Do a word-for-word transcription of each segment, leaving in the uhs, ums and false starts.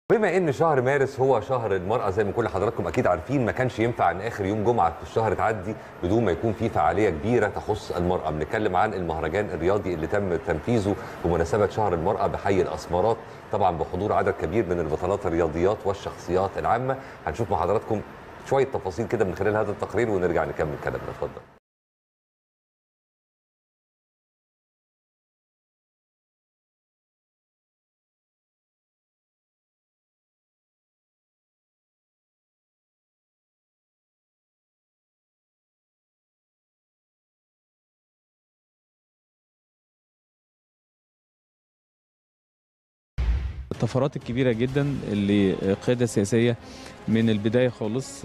بما ان شهر مارس هو شهر المرأة زي ما كل حضراتكم اكيد عارفين، ما كانش ينفع ان اخر يوم جمعة في الشهر تعدي بدون ما يكون في فعالية كبيرة تخص المرأة. بنتكلم عن المهرجان الرياضي اللي تم تنفيذه بمناسبة شهر المرأة بحي الاسمرات، طبعا بحضور عدد كبير من البطلات الرياضيات والشخصيات العامة. هنشوف مع حضراتكم شوية تفاصيل كده من خلال هذا التقرير ونرجع نكمل كلامنا. اتفضل. الطفرات الكبيرة جدا اللي قيادة سياسية من البداية خالص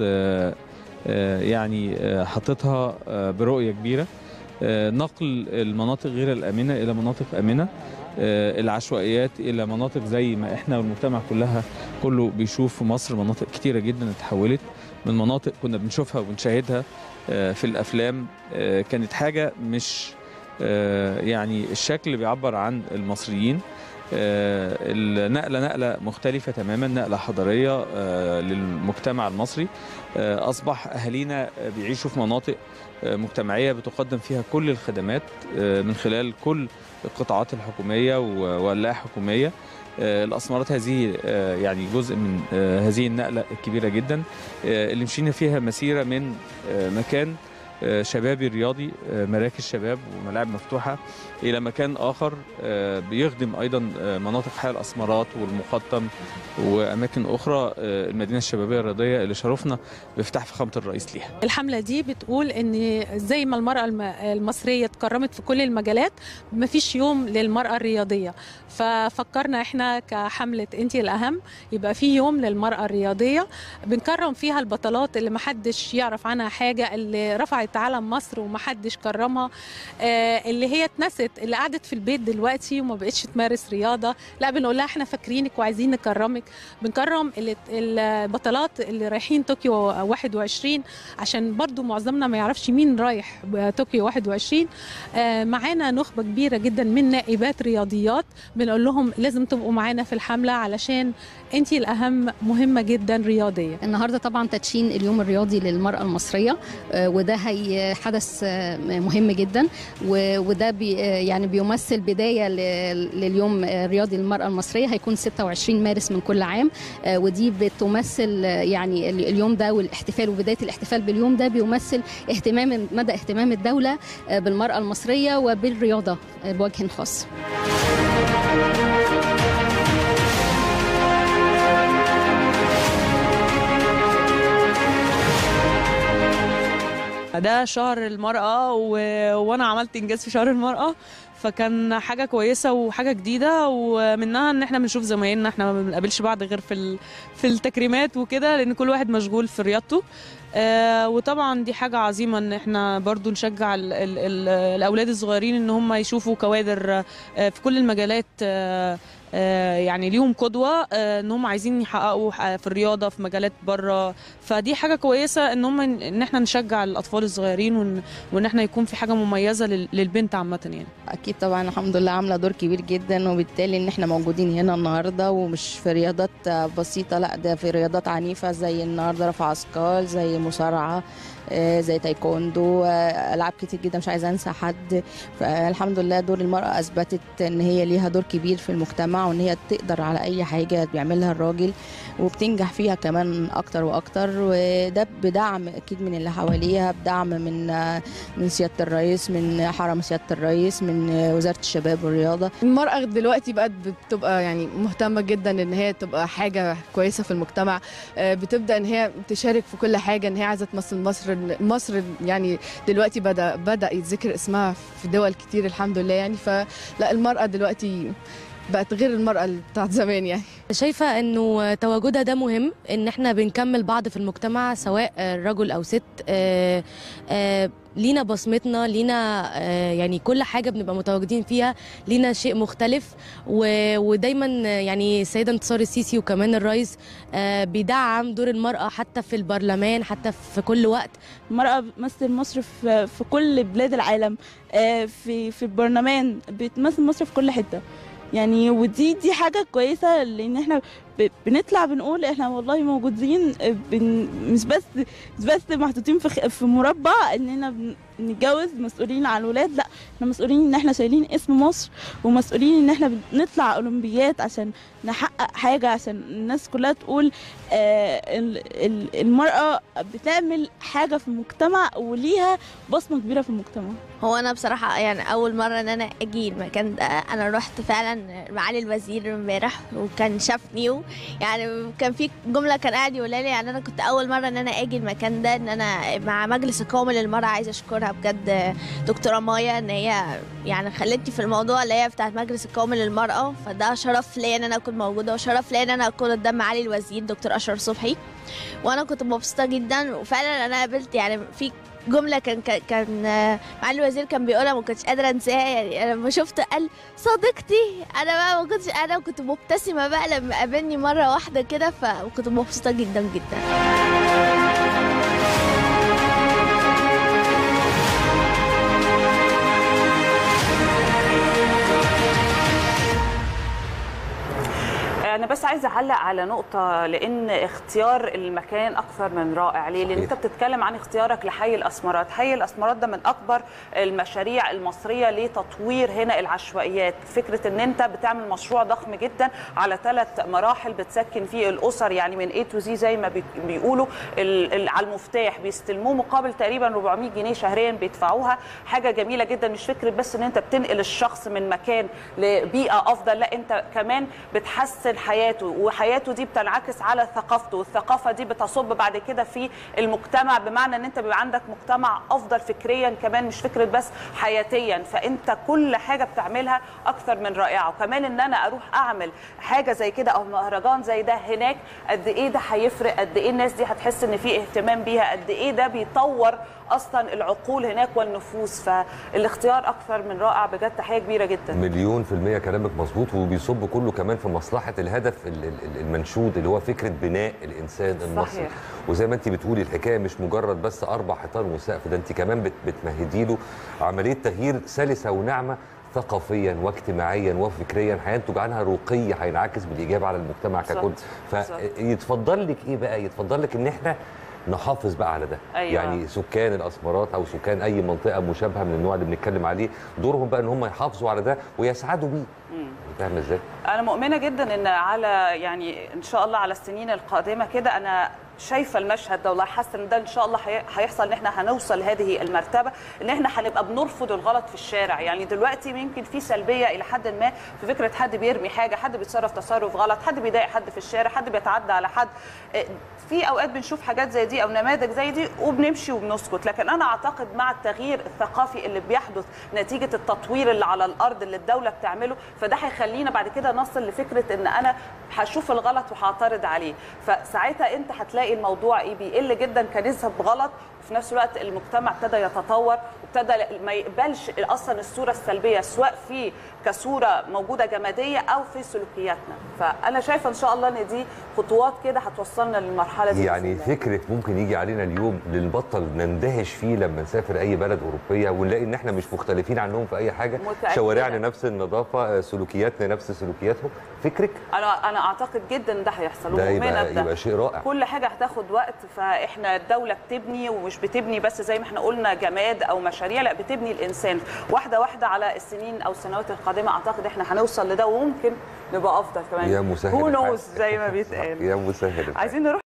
يعني حطتها برؤية كبيرة، نقل المناطق غير الآمنة إلى مناطق آمنة، العشوائيات إلى مناطق زي ما إحنا والمجتمع كلها كله بيشوف في مصر مناطق كتيرة جدا اتحولت من مناطق كنا بنشوفها وبنشاهدها في الأفلام، كانت حاجة مش يعني الشكل اللي بيعبر عن المصريين. النقلة نقلة مختلفة تماما، نقلة حضارية للمجتمع المصري. أصبح أهالينا بيعيشوا في مناطق مجتمعية بتقدم فيها كل الخدمات من خلال كل القطاعات الحكومية واللا حكومية. الأسمرات هذه يعني جزء من هذه النقلة الكبيرة جدا اللي مشينا فيها مسيرة من مكان شبابي رياضي، مراكز شباب وملاعب مفتوحة، إلى مكان آخر بيخدم أيضا مناطق حي الأسمرات والمقطم وأماكن أخرى، المدينة الشبابية الرياضية اللي شرفنا بافتتاح فخامة الرئيس ليها. الحملة دي بتقول إن زي ما المرأة المصرية اتكرمت في كل المجالات، مفيش يوم للمرأة الرياضية، ففكرنا إحنا كحملة أنتِ الأهم يبقى في يوم للمرأة الرياضية بنكرم فيها البطلات اللي محدش يعرف عنها حاجة، اللي رفعت علم مصر ومحدش كرمها، اللي هي اتنست، اللي قعدت في البيت دلوقتي وما بقتش تمارس رياضه، لا بنقول لها احنا فاكرينك وعايزين نكرمك. بنكرم البطلات اللي رايحين طوكيو واحد وعشرين، عشان برضو معظمنا ما يعرفش مين رايح طوكيو واحد وعشرين. معانا نخبه كبيره جدا من نائبات رياضيات، بنقول لهم لازم تبقوا معانا في الحمله علشان انتي الاهم، مهمه جدا رياضيه. النهارده طبعا تدشين اليوم الرياضي للمراه المصريه، وده هي حدث مهم جدا، وده بي يعني بيمثل بدايه لليوم الرياضي للمراه المصريه. هيكون ستة وعشرين مارس من كل عام، ودي بتمثل يعني اليوم ده والاحتفال وبدايه الاحتفال باليوم ده بيمثل اهتمام مدى اهتمام الدوله بالمراه المصريه وبالرياضه بوجه خاص. ده شهر المرأة و... وأنا عملت إنجاز في شهر المرأة، فكان حاجة كويسة وحاجة جديدة، ومنها إن إحنا بنشوف زمايلنا، إحنا ما بنقابلش بعض غير في ال... في التكريمات وكده، لأن كل واحد مشغول في رياضته. آه وطبعا دي حاجة عظيمة إن إحنا برضو نشجع ال... ال... ال... الأولاد الصغيرين إن هم يشوفوا كوادر آه في كل المجالات، آه آه يعني ليهم قدوة، آه ان هم عايزين يحققوا في الرياضة في مجالات بره، فدي حاجة كويسة ان هم ان احنا نشجع الاطفال الصغيرين، وان, وإن احنا يكون في حاجة مميزة للبنت عامة. يعني اكيد طبعا الحمد لله عاملة دور كبير جدا، وبالتالي ان احنا موجودين هنا النهاردة، ومش في رياضات بسيطة، لا ده في رياضات عنيفة زي النهاردة رفع اثقال، زي مصارعة، زي تايكوندو، العاب كتير جدا مش عايزه انسى حد. فالحمد لله دور المراه اثبتت ان هي ليها دور كبير في المجتمع، وان هي تقدر على اي حاجه بيعملها الراجل وبتنجح فيها كمان اكتر واكتر، وده بدعم اكيد من اللي حواليها، بدعم من من سياده الرئيس، من حرم سياده الرئيس، من وزاره الشباب والرياضه. المراه دلوقتي بقت بتبقى يعني مهتمه جدا ان هي تبقى حاجه كويسه في المجتمع، بتبدا ان هي تشارك في كل حاجه، ان هي عايزه تمثل مصر. مصر يعني دلوقتي بدا بدا يتذكر اسمها في دول كتير الحمد لله، يعني فلا المراه دلوقتي بقت غير المرأة بتاعت زمان. يعني شايفة انه تواجدها ده مهم، ان احنا بنكمل بعض في المجتمع سواء رجل او ست، آآ آآ لينا بصمتنا، لينا يعني كل حاجة بنبقى متواجدين فيها لينا شيء مختلف، ودايما يعني السيدة انتصار السيسي وكمان الرئيس بيدعم دور المرأة حتى في البرلمان، حتى في كل وقت. المرأة بتمثل مصر في في كل بلاد العالم، في في البرلمان بتمثل مصر في كل حتة، يعني ودي دي حاجة كويسة، لأن احنا ب- بنطلع بنقول احنا والله موجودين، بن مش بس مش بس محطوطين في خ- في مربع اننا بن- نتجوز مسؤولين عن الولاد، لا احنا مسؤولين ان احنا شايلين اسم مصر، ومسؤولين ان احنا بنطلع اولمبيات عشان نحقق حاجه، عشان الناس كلها تقول آه ال- ال- المراه بتعمل حاجه في المجتمع وليها بصمه كبيره في المجتمع. هو انا بصراحه يعني اول مره ان انا اجي المكان ده، انا رحت فعلا معالي الوزير امبارح وكان شافني و- يعني كان في جمله كان قاعد يقولها لي، يعني انا كنت اول مره ان انا اجي المكان ده، ان انا مع مجلس القومي للمراه عايزه اشكرها بجد دكتوره مايا، ان هي يعني خلتني في الموضوع اللي هي بتاعت مجلس القومي للمراه، فده شرف ليا ان انا اكون موجوده، وشرف ليا ان انا اكون قدام معالي الوزير دكتور اشرف صبحي، وانا كنت مبسوطه جدا. وفعلا انا قابلت يعني في جمله كان كان كان معالي الوزير كان بيقولها ما كنتش قادره انساها، يعني انا لما شفت قال صديقتي، انا بقى ما كنتش انا كنت مبتسمه بقى لما قابلني مره واحده كده، فكنت مبسوطه جدا جدا. انا بس عايزه اعلق على نقطه، لان اختيار المكان اكثر من رائع. ليه؟ لان انت بتتكلم عن اختيارك لحي الاسمرات. حي الاسمرات ده من اكبر المشاريع المصريه لتطوير هنا العشوائيات. فكره ان انت بتعمل مشروع ضخم جدا على ثلاث مراحل بتسكن فيه الاسر، يعني من اي تو زي زي ما بيقولوا، على المفتاح بيستلموه مقابل تقريبا أربعمية جنيه شهريا بيدفعوها. حاجه جميله جدا، مش فكره بس ان انت بتنقل الشخص من مكان لبيئه افضل، لا انت كمان بتحسن حياته، وحياته دي بتنعكس على ثقافته، والثقافه دي بتصب بعد كده في المجتمع، بمعنى ان انت بيبقى عندك مجتمع افضل فكريا كمان، مش فكره بس حياتيا. فانت كل حاجه بتعملها اكثر من رائعه. وكمان ان انا اروح اعمل حاجه زي كده او مهرجان زي ده هناك، قد ايه ده هيفرق، قد ايه الناس دي هتحس ان في اهتمام بيها، قد ايه ده بيطور اصلا العقول هناك والنفوس. فالاختيار اكثر من رائع بجد، تحيه كبيره جدا. مليون في المية كلامك مظبوط، وبيصب كله كمان في مصلحة الهدف المنشود اللي هو فكرة بناء الإنسان المصري. صحيح. وزي ما انت بتقولي الحكاية مش مجرد بس أربع حيطان وسقف، ده انت كمان بتمهدي له عملية تغيير سلسة وناعمة ثقافيا واجتماعيا وفكريا، هينتج عنها رقي هينعكس بالإيجاب على المجتمع ككل. فيتفضل لك إيه بقى؟ يتفضل لك إن احنا نحافظ بقى على ده. أيوة. يعني سكان الاسمرات او سكان اي منطقه مشابهه من النوع اللي بنتكلم عليه، دورهم بقى ان هم يحافظوا على ده ويسعدوا بيه. فاهم ازاي؟ انا مؤمنه جدا ان على يعني ان شاء الله على السنين القادمه كده، انا شايفه المشهد ده والله حاسه ان ده ان شاء الله هيحصل، ان احنا هنوصل لهذه المرتبه، ان احنا هنبقى بنرفض الغلط في الشارع. يعني دلوقتي يمكن في سلبيه الى حد ما في فكره حد بيرمي حاجه، حد بيتصرف تصرف غلط، حد بيضايق حد في الشارع، حد بيتعدى على حد. في اوقات بنشوف حاجات زي دي او نماذج زي دي وبنمشي وبنسكت. لكن انا اعتقد مع التغيير الثقافي اللي بيحدث نتيجه التطوير اللي على الارض اللي الدوله بتعمله، فده هيخلينا بعد كده نصل لفكره ان انا هشوف الغلط وهعترض عليه. فساعتها انت هتلاقي الموضوع ايه بيقل جدا كنسبه غلط، وفي نفس الوقت المجتمع ابتدى يتطور وابتدى ما يقبلش اصلا الصوره السلبيه، سواء في كصوره موجوده جماديه او في سلوكياتنا. فانا شايفه ان شاء الله ان دي خطوات كده هتوصلنا للمرحله دي. يعني فكره ممكن يجي علينا اليوم لنبطل نندهش فيه لما نسافر اي بلد اوروبيه ونلاقي ان احنا مش مختلفين عنهم في اي حاجه، شوارعنا نفس النظافه، سلوكياتنا نفس سلوكياتهم. فكرك؟ انا انا اعتقد جدا ده هيحصل، ده يبقى, يبقى شيء رائع. كل حاجه هتاخد وقت، فاحنا الدوله بتبني، ومش بتبني بس زي ما احنا قلنا جماد او مشاريع، لا بتبني الانسان واحده واحده على السنين او السنوات القادمه. اعتقد احنا هنوصل لده، وممكن نبقى افضل كمان. يا مسهل هو نوز زي ما بيتقال. يا مسهل. عايزين نروح